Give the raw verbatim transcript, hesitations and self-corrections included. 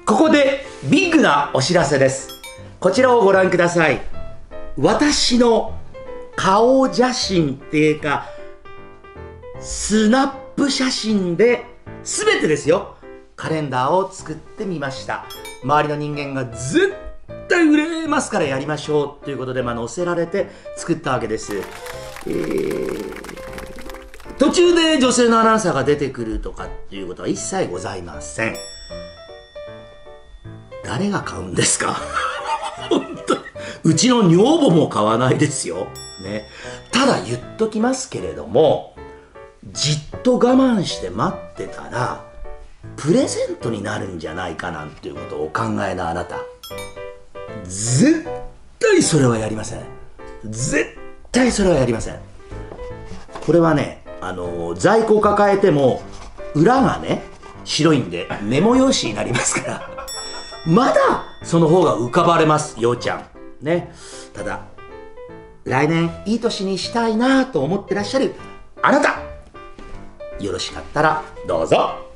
ここでビッグなお知らせです。こちらをご覧ください。私の顔写真っていうか、スナップ写真で全てですよ、カレンダーを作ってみました。周りの人間が絶対売れますからやりましょうということで、まあ、載せられて作ったわけです。えー、途中で女性のアナウンサーが出てくるとかっていうことは一切ございません。誰が買うんですか本当にうちの女房も買わないですよ、ね、ただ言っときますけれども、じっと我慢して待ってたらプレゼントになるんじゃないかなんていうことをお考えのあなた、絶対それはやりません。絶対それはやりません。これはね、あの在庫抱えても裏がね白いんでメモ用紙になりますからまだその方が浮かばれます、ようちゃんね。ただ来年いい年にしたいなと思ってらっしゃるあなた、よろしかったらどうぞ。